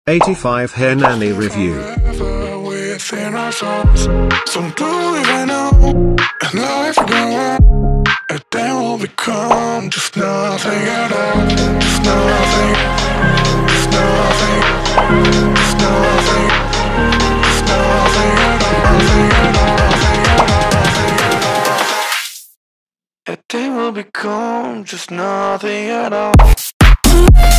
85 Hernani review. Within our souls, some do even know, and life will go on, and then will become just nothing at all, just nothing, just nothing, just nothing, just nothing at all, nothing at all, nothing at all, nothing at all, and then will become just nothing at all.